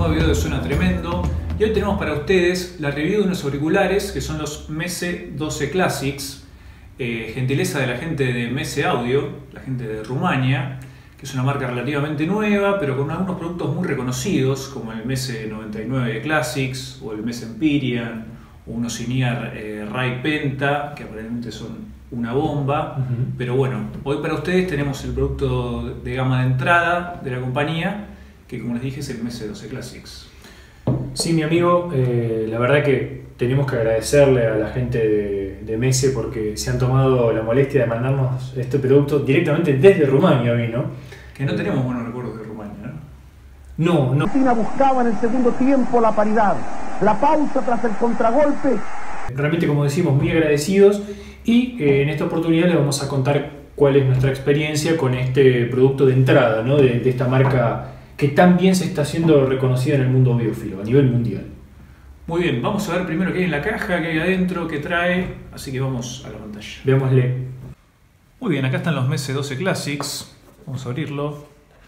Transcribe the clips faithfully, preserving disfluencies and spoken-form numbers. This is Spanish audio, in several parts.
nuevo video de Suena Tremendo y hoy tenemos para ustedes la review de unos auriculares que son los Mese doce Classics, eh, gentileza de la gente de Mese Audio, la gente de Rumania, que es una marca relativamente nueva pero con algunos productos muy reconocidos como el Mese noventa y nueve Classics o el Mese Empyrean o unos In-Ear eh, Rai Penta que aparentemente son una bomba. Uh-huh. Pero bueno, hoy para ustedes tenemos el producto de gama de entrada de la compañía, que como les dije es el Mese doce Classics. Sí, mi amigo, eh, la verdad que tenemos que agradecerle a la gente de, de Mese porque se han tomado la molestia de mandarnos este producto directamente desde Rumania, vino. Que no tenemos buenos recuerdos de Rumania, ¿no? No, no. Argentina buscaba en el segundo tiempo la paridad, la pausa tras el contragolpe. Realmente, como decimos, muy agradecidos y eh, en esta oportunidad les vamos a contar cuál es nuestra experiencia con este producto de entrada, ¿no? de, de esta marca que tan bien se está haciendo reconocida en el mundo audiófilo a nivel mundial. Muy bien, vamos a ver primero qué hay en la caja, qué hay adentro, qué trae, así que vamos a la pantalla. Veámosle. Muy bien, acá están los Mese doce Classics, vamos a abrirlo.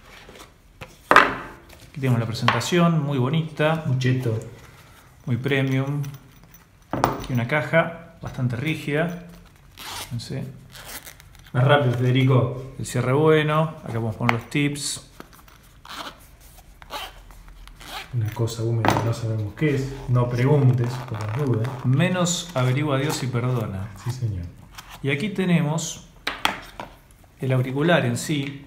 Aquí tenemos la presentación, muy bonita, muy cheto, muy premium. Aquí una caja bastante rígida. Fíjense. Más rápido, Federico. El cierre bueno. Acá podemos poner los tips. Una cosa húmeda que no sabemos qué es. No preguntes por las dudas. Menos averigua a Dios y perdona. Sí, señor. Y aquí tenemos el auricular en sí.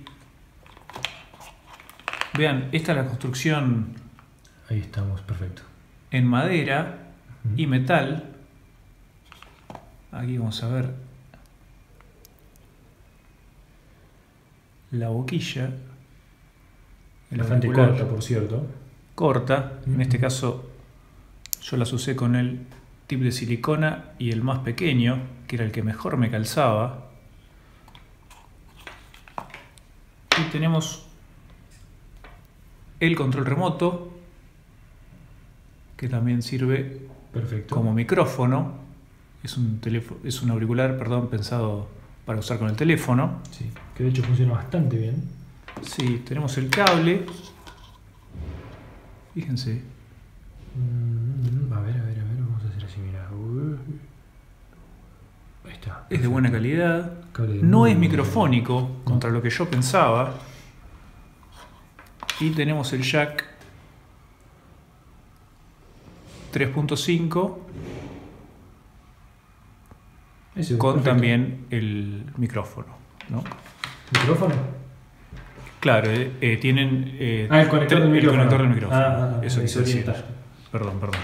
Vean, esta es la construcción. Ahí estamos, perfecto. En madera y metal. Aquí vamos a ver la boquilla. Bastante corta, por cierto. Corta, uh-huh. En este caso yo las usé con el tip de silicona y el más pequeño, que era el que mejor me calzaba. Y tenemos el control remoto, que también sirve perfecto como micrófono. Es un, teléfono, es un auricular, perdón, pensado para usar con el teléfono. Sí, que de hecho funciona bastante bien. Sí, tenemos el cable. Fíjense. Mm, a ver, a ver, a ver, vamos a hacer así, mira. Ahí está. Es perfecto. De buena calidad. De no es microfónico, no. Contra lo que yo pensaba. Y tenemos el jack tres punto cinco. Ese, con perfecto. También el micrófono, ¿no? ¿Micrófono? Claro, eh, eh, tienen eh, ah, el conector del micrófono. El conector del micrófono. Ah, ah, Eso quise decir. Perdón, perdón.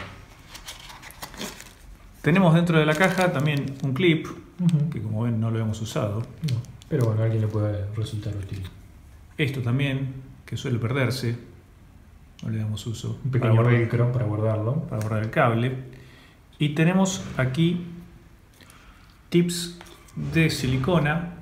Tenemos dentro de la caja también un clip, uh-huh. que como ven no lo hemos usado. No, pero bueno, a alguien le puede resultar útil. Esto también, que suele perderse, no le damos uso. Un pequeño para velcro para guardarlo. Para guardar el cable. Y tenemos aquí tips de silicona.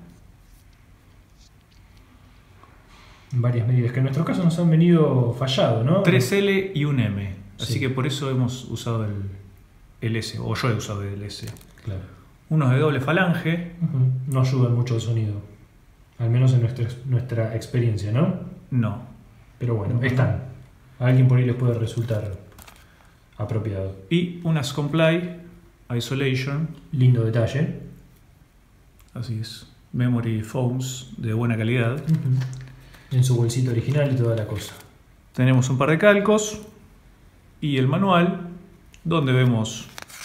Varias medidas que en nuestro caso nos han venido fallado, ¿no? tres ele y un eme. Así sí. que por eso hemos usado el, el ese, o yo he usado el ese. Claro. Unos de doble falange. Uh-huh. No ayudan mucho el sonido. Al menos en nuestra, nuestra experiencia, ¿no? No. Pero bueno, no. Están. A alguien por ahí les puede resultar apropiado. Y unas Comply Isolation. Lindo detalle. Así es. Memory foams de buena calidad. Uh-huh. En su bolsito original y toda la cosa. Tenemos un par de calcos y el manual donde vemos.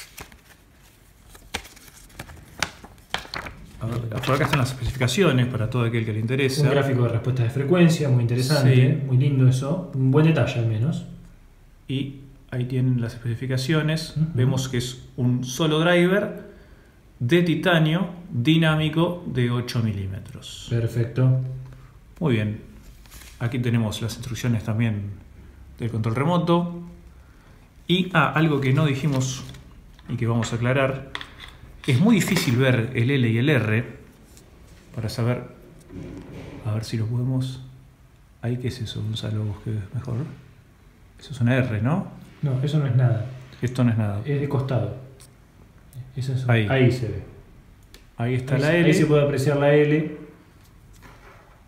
A ver, por acá están las especificaciones para todo aquel que le interesa. Un gráfico de respuesta de frecuencia, muy interesante, sí. Muy lindo eso. Un buen detalle al menos. Y ahí tienen las especificaciones. Uh-huh. Vemos que es un solo driver de titanio dinámico de ocho milímetros. Perfecto. Muy bien. Aquí tenemos las instrucciones también del control remoto. Y ah, algo que no dijimos y que vamos a aclarar. Es muy difícil ver el L y el R para saber. A ver si lo podemos. Ahí, ¿qué es eso? Gonzalo, busque mejor. Eso es una R, ¿no? No, eso no es nada. Esto no es nada. Es de costado. Eso es, ahí. ahí se ve. Ahí está ahí, la L. Ahí se puede apreciar la L.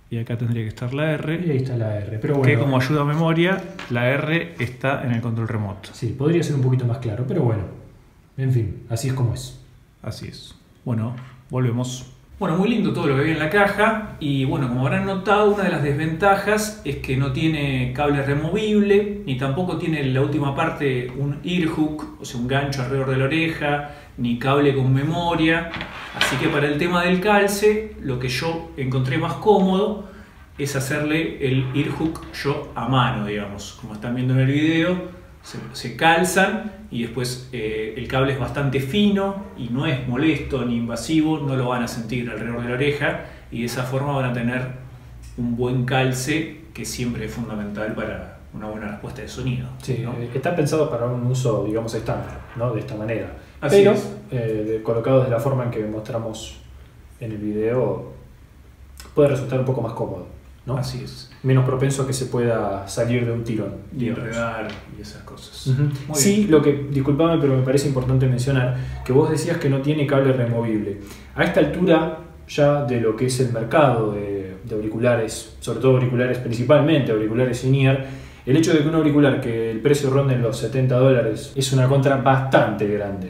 y acá tendría que estar la R. Y ahí está la R. Pero bueno, que como ayuda a memoria, la R está en el control remoto. Sí, podría ser un poquito más claro, pero bueno. En fin, así es como es. Así es. Bueno, volvemos. Bueno, muy lindo todo lo que hay en la caja y bueno, como habrán notado, una de las desventajas es que no tiene cable removible ni tampoco tiene en la última parte un ear hook, o sea, un gancho alrededor de la oreja, ni cable con memoria. Así que para el tema del calce, lo que yo encontré más cómodo es hacerle el ear hook yo a mano, digamos. Como están viendo en el video, se, se calzan y después eh, el cable es bastante fino y no es molesto ni invasivo, no lo van a sentir alrededor de la oreja y de esa forma van a tener un buen calce, que siempre es fundamental para una buena respuesta de sonido. Sí, ¿no? Está pensado para un uso, digamos, estándar, ¿no? De esta manera. Así Pero, es. eh, colocados de la forma en que mostramos en el video, puede resultar un poco más cómodo, ¿no? Así es. Menos propenso a que se pueda salir de un tirón. Y digamos. enredar y esas cosas. Uh-huh. Muy Sí, bien. lo que, disculpame, pero me parece importante mencionar que vos decías que no tiene cable removible. A esta altura ya de lo que es el mercado de, de auriculares, sobre todo auriculares, principalmente auriculares in-ear, el hecho de que un auricular que el precio ronde en los setenta dólares es una contra bastante grande.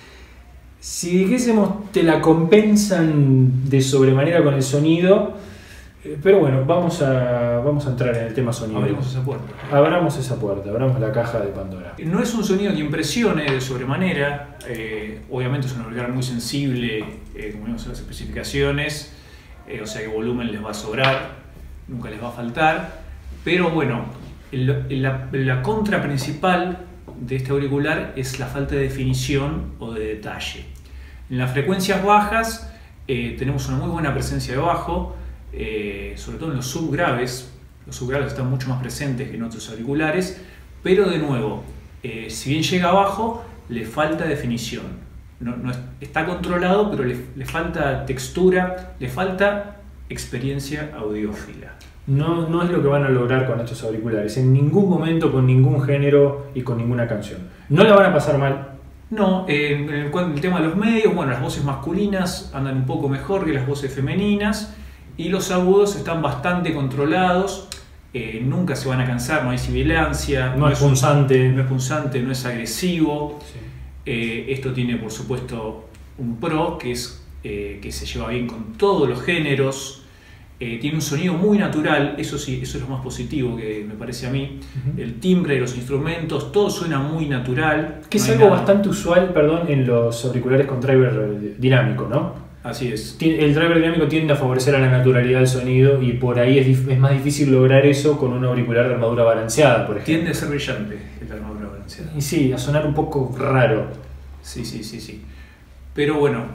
Si dijésemos te la compensan de sobremanera con el sonido, eh, pero bueno, vamos a, vamos a entrar en el tema sonido. Abrimos esa puerta. Abramos esa puerta, abramos la caja de Pandora. No es un sonido que impresione de sobremanera, eh, obviamente es un auricular muy sensible, eh, como vimos en las especificaciones, eh, o sea que volumen les va a sobrar, nunca les va a faltar, pero bueno, el, la, la contra principal de este auricular es la falta de definición o de detalle. En las frecuencias bajas eh, tenemos una muy buena presencia de bajo, eh, sobre todo en los subgraves. Los subgraves están mucho más presentes que en otros auriculares, pero de nuevo, eh, si bien llega abajo, le falta definición. No, no es, está controlado, pero le, le falta textura, le falta experiencia audiófila. No, no es lo que van a lograr con estos auriculares, en ningún momento, con ningún género y con ninguna canción. No la van a pasar mal. No, eh, en el, en el tema de los medios, bueno, las voces masculinas andan un poco mejor que las voces femeninas y los agudos están bastante controlados, eh, nunca se van a cansar, no hay sibilancia, No es punzante. no es punzante, no es agresivo. Sí. Eh, esto tiene, por supuesto, un pro, que es eh, que se lleva bien con todos los géneros. Eh, tiene un sonido muy natural, eso sí, eso es lo más positivo que me parece a mí. Uh-huh. El timbre de los instrumentos, todo suena muy natural. Que no es hay algo nada- bastante usual, perdón, en los auriculares con driver dinámico, ¿no? Así es. Tien- El driver dinámico tiende a favorecer a la naturalidad del sonido y por ahí es, dif- es más difícil lograr eso con un auricular de armadura balanceada, por ejemplo. Tiende a ser brillante el armadura balanceada. Y sí, a sonar un poco raro. Sí, sí, sí, sí. Pero bueno,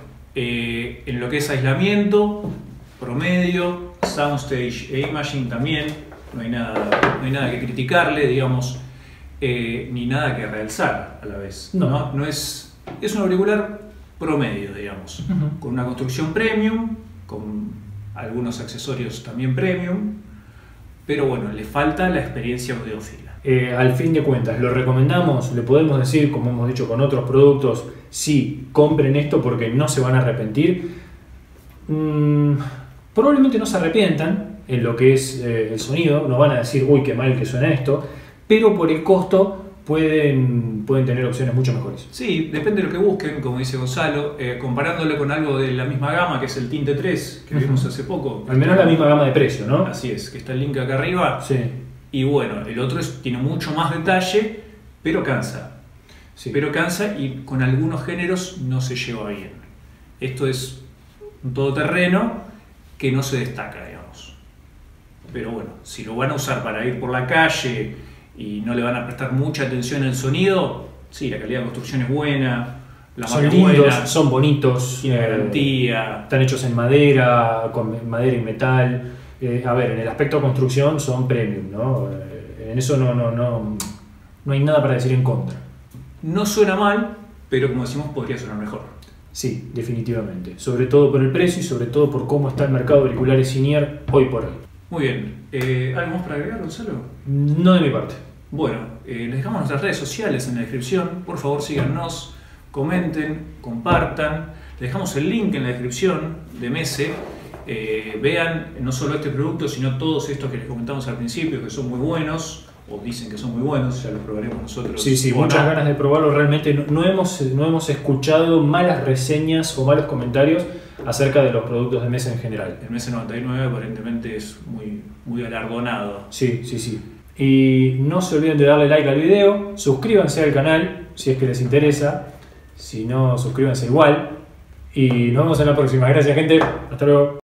eh, en lo que es aislamiento, promedio, soundstage e imaging también, no hay nada, no hay nada que criticarle, digamos, eh, ni nada que realzar a la vez. No. No, no es, es un auricular promedio, digamos, Ujú. con una construcción premium, con algunos accesorios también premium, pero bueno, le falta la experiencia audiófila. Eh, al fin de cuentas, lo recomendamos, le podemos decir, como hemos dicho con otros productos, sí, compren esto porque no se van a arrepentir. Mm, probablemente no se arrepientan en lo que es eh, el sonido, no van a decir, uy, qué mal que suena esto, pero por el costo pueden, pueden tener opciones mucho mejores. Sí, depende de lo que busquen, como dice Gonzalo, eh, comparándolo con algo de la misma gama, que es el Tinte tres, que vimos hace poco. Al menos la misma gama de precio, ¿no? Así es, que está el link acá arriba. Sí, Y bueno, el otro es- tiene mucho más detalle, pero cansa. sí. Pero cansa y con algunos géneros no se lleva bien. Esto es un todoterreno que no se destaca, digamos. Pero bueno, si lo van a usar para ir por la calle y no le van a prestar mucha atención al sonido, sí, la calidad de construcción es buena, la son marca es lindos, buena, son bonitos, tiene eh, garantía. están hechos en madera, con madera y metal. Eh, a ver, en el aspecto construcción son premium, ¿no? Eh, en eso no, no, no, no hay nada para decir en contra. No suena mal, pero como decimos, podría sonar mejor. Sí, definitivamente. Sobre todo por el precio y sobre todo por cómo está el mercado de auriculares in-ear hoy por hoy. Muy bien. Eh, ¿Algo más para agregar, Gonzalo? No de mi parte. Bueno, eh, les dejamos nuestras redes sociales en la descripción. Por favor, síganos, comenten, compartan. Les dejamos el link en la descripción de Mese. eh, vean no solo este producto, sino todos estos que les comentamos al principio, que son muy buenos, o dicen que son muy buenos, ya los probaremos nosotros. Sí, sí, o muchas no. ganas de probarlo. Realmente no, no, hemos, no hemos escuchado malas reseñas o malos comentarios acerca de los productos de Messe en general. El Messe noventa y nueve aparentemente es muy, muy galardonado. Sí, sí, sí. Y no se olviden de darle like al video, suscríbanse al canal si es que les interesa, si no, suscríbanse igual. Y nos vemos en la próxima. Gracias, gente. Hasta luego.